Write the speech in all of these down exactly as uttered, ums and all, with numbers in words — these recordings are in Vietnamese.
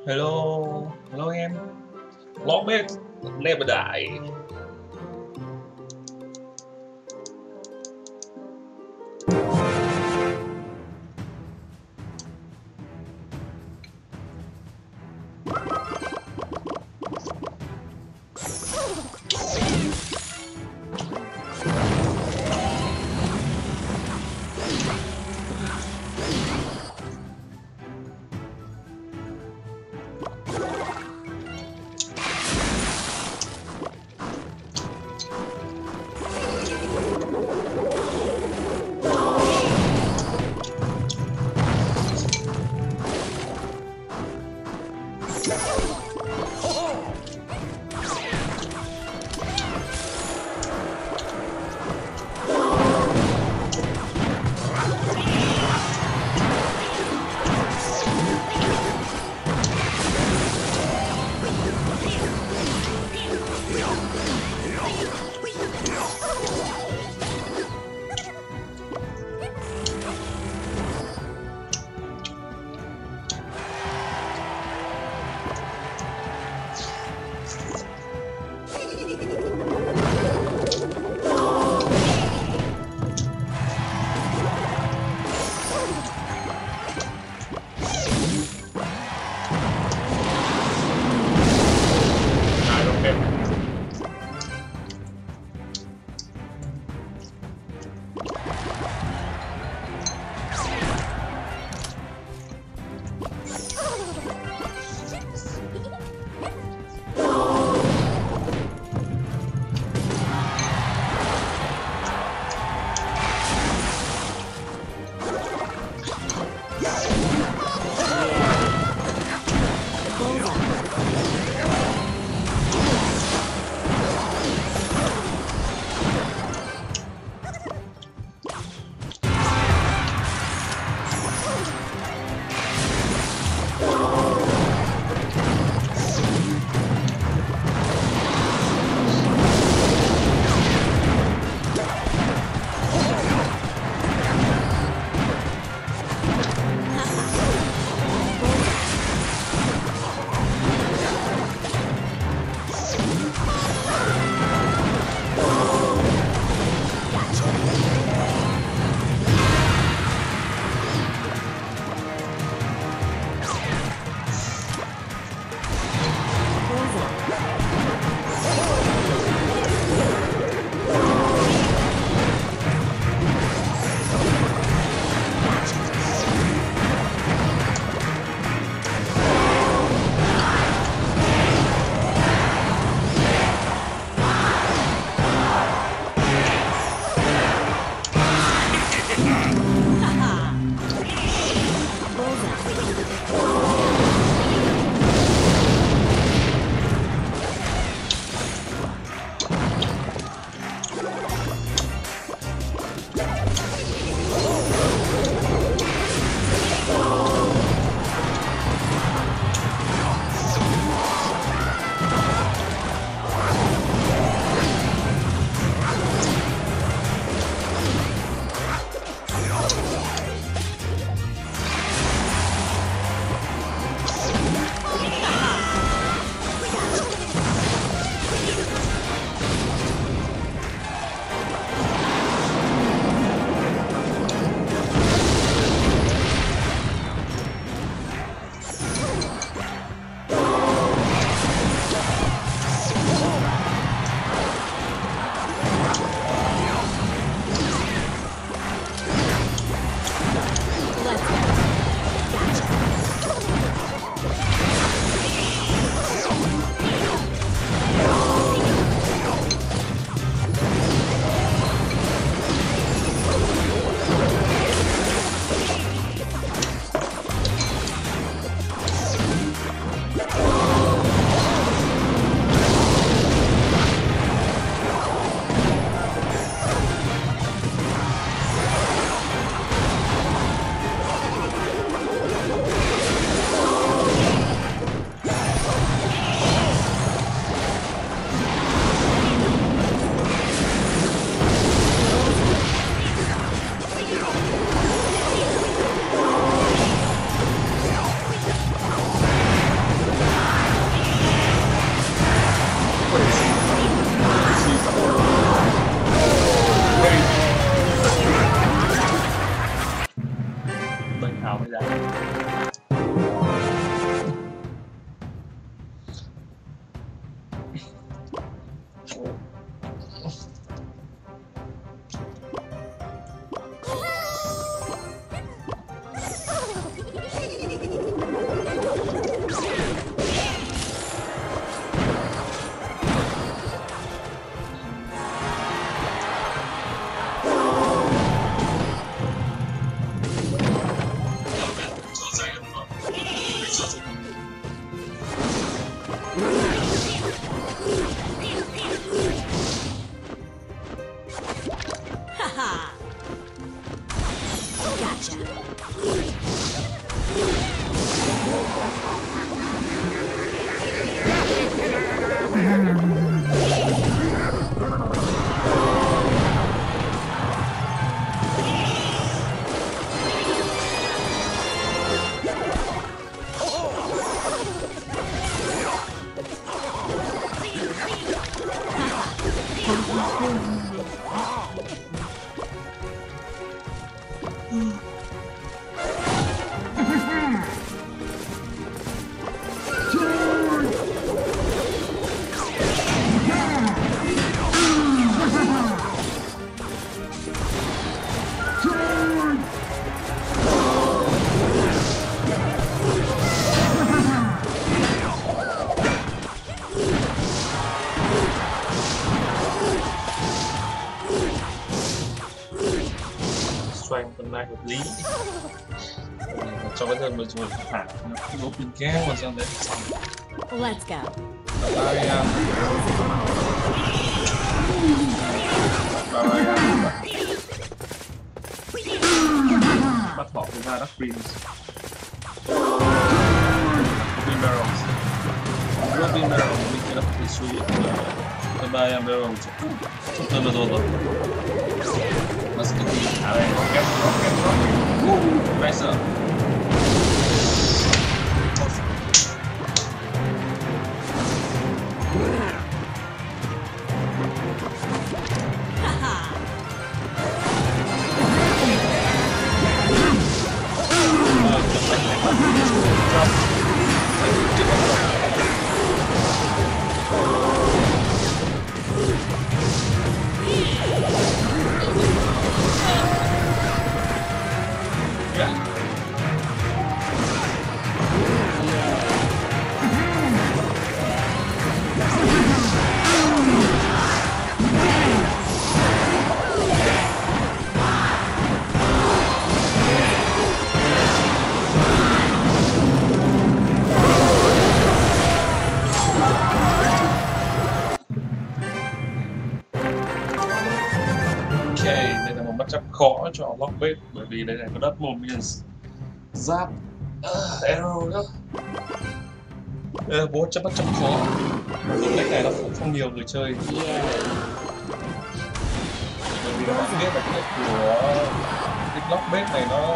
Hello, hello em. Long may never die. I don't care. xoay con này hợp lý cho cái thân mà rồi thả nó không có pin kéo mà sao đấy. Let's go. Bye bye em. Bye bye em. Bắt họ với ba Dark Prince. Robin Barrels. Robin Barrels mình sẽ đập cái suy. Bye bye em Barrels. Chúc tôi là rồi. Let's get the alley. Rocket, rocket, rocket. Woo! Nice up. Khó cho Lockbait bởi vì đây này có đất Moments giáp uh, arrow đó. Uh, bố chấp bắt chấp khó. Cách này nó cũng không nhiều người chơi. Yeah. Bởi vì các bạn biết là cái của cái Lockbait này nó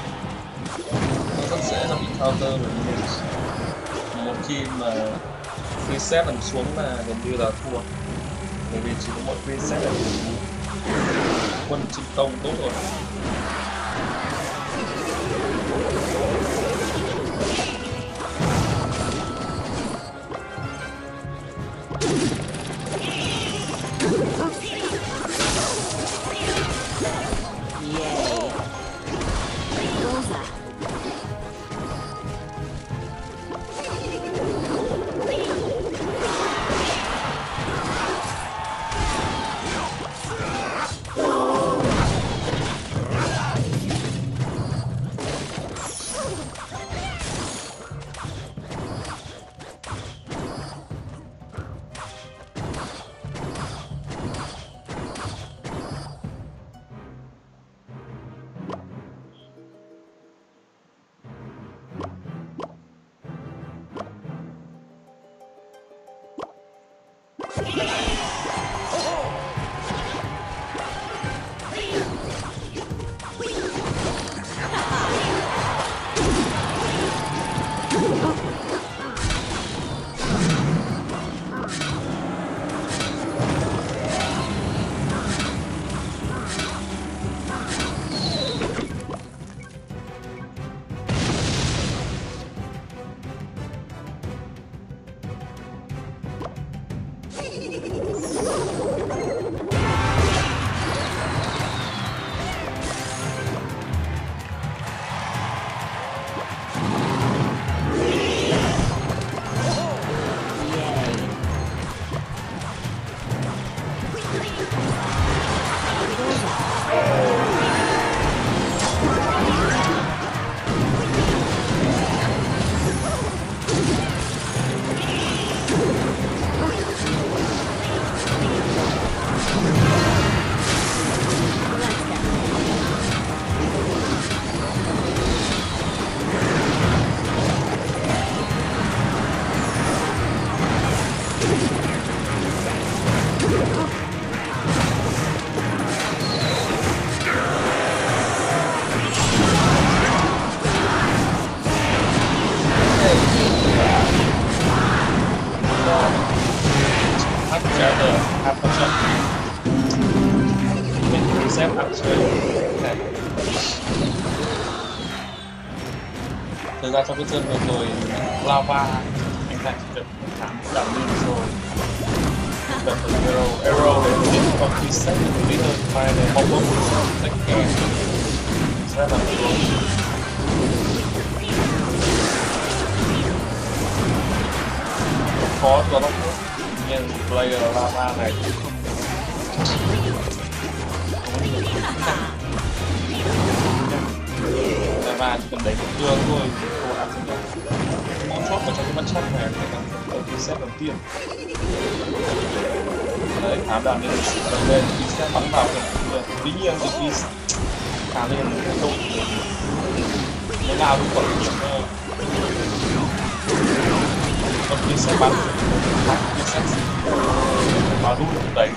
nó rất dễ nó bị counter bởi vì một khi mà reset nằm xuống là gần như là thua. Bởi vì chỉ có một reset là quân chinh công tốt rồi. up character half percent mình reset up chơi này. Thực ra trong cái chân vừa rồi lava anh ta chỉ cần thảm giảm lên rồi cần phải arrow arrow để mình có reset được tí hơn file này không có take care rất là tốt. Khó cho nó nhưng player lava này lava chỉ cần đánh một đường thôi cô ăn sẽ được món chốt vào trong cái mắt chốt này để cần reset đầu tiên đấy thám đàn lên lên lên reset bắn vào được tuy nhiên thì khi thả lên độ nó nào cũng còn điểm hơn còn khi sẽ bắn thì sẽ vào lúc đấy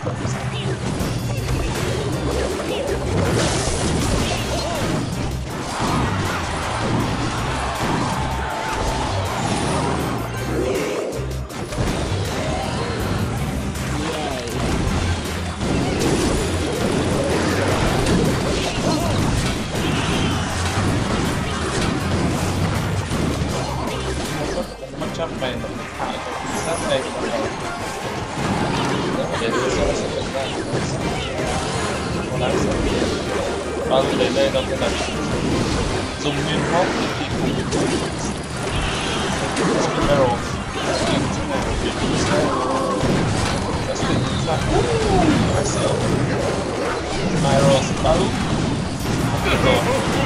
chấp về một thải cho sát đây thì bắt đầu để đưa sẽ sẽ đánh ra có lẽ sẽ bao giờ đến đây đầu tiên là dùng nguyên hot để tìm cùng những barrel tìm chỗ này để tìm sẽ sẽ sẽ ra phải sẽ barrel bao lúc ok rồi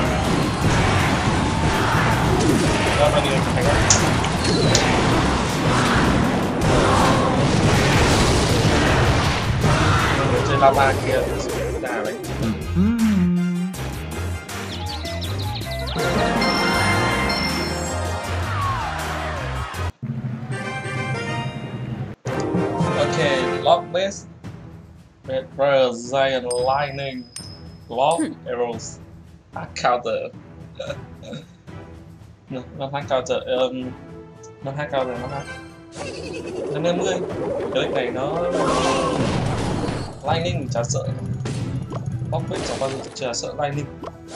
ra bao nhiêu thành trên lava kia đà đấy. Okay, lock base, Red Giant Lightning, Lock Arrows, Hack Counter. Nó hack counter, um, nó hack counter, nó hack năm năm mươi. Cái lệnh này nó Lightning chả sợ, Lockbait chẳng bao giờ chả sợ Lightning.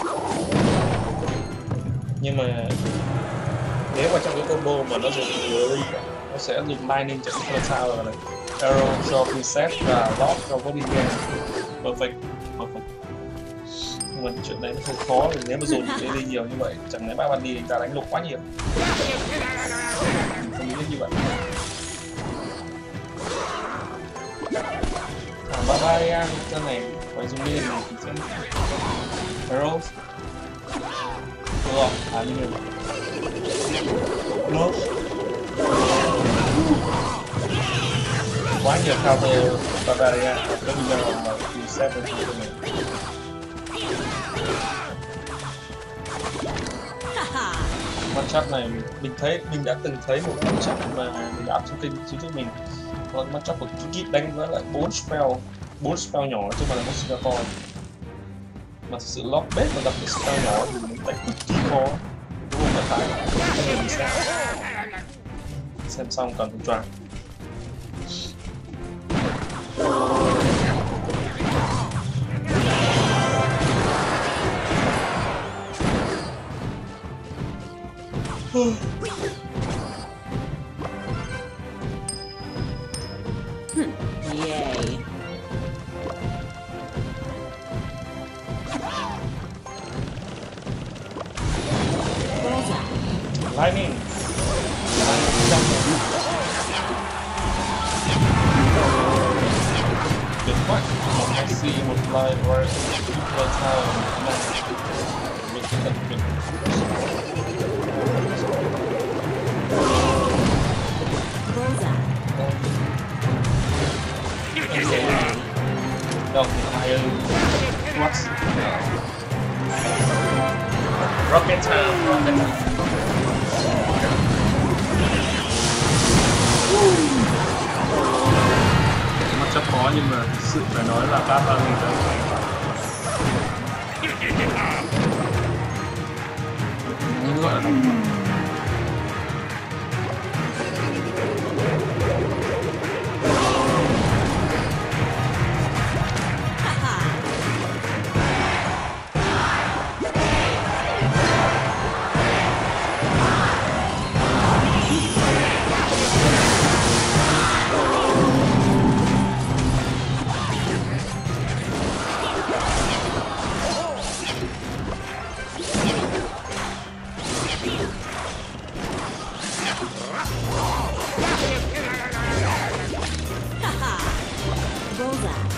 Nhưng mà nếu mà trong cái combo mà nó dùng Fury, nó sẽ dùng Lightning cho cái sao rồi này, Arrow cho reset và Lock cho body game, perfect, perfect. Nhưng mà chuyện này nó không khó, vì nếu mà dùng cái đi nhiều như vậy chẳng lẽ ba bạn đi người ta đánh lục quá nhiều. Mình không nghĩ như vậy. À, Barbarian chân này phải dùng đi thì sẽ Arrows được rồi, à như này Nốt quá nhiều counter Barbarian có bây giờ mà reset được cái này. Matchup này mình thấy mình đã từng thấy một matchup mà mình đã áp trong kênh chính thức mình, còn matchup của Kikit đánh với lại bốn spell bốn spell nhỏ chứ mà là một spell to, mà thực sự lock base mà gặp cái spell nhỏ thì mình đánh cực kỳ khó, đúng không? Phải không hiểu vì sao. Xem xong còn không choáng. Hmm, yay. Lightning. Good point. I see một live right super town. Mình sẽ thật mình. Don't hire what? Rocket Town, Rocket Town. Nó chắc khó nhưng mà sự phải nói là bát ba mình đã như gọi là Haha. Bullseye.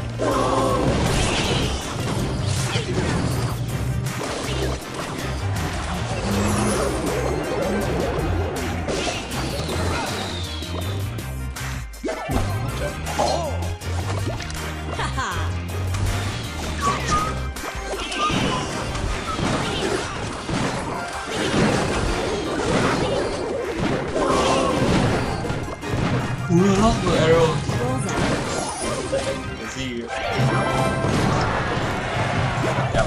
Haha. Ui, lost the arrow. Bullseye. Cái gì? Dạ.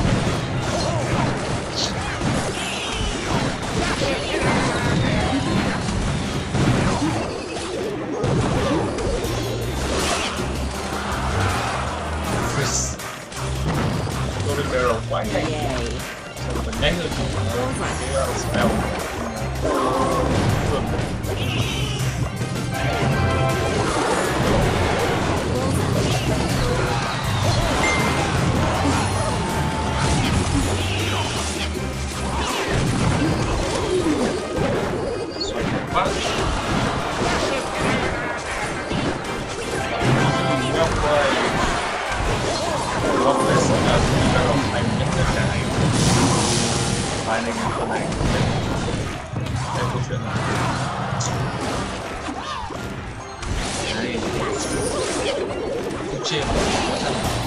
Freeze. Golden barrel quá nhanh. Yay. Sao mà nhanh hơn cái uh, spell. What? No way. What is that? Barrel time nhất là cái phải này con này. Đây câu chuyện này. Đây. Câu chuyện của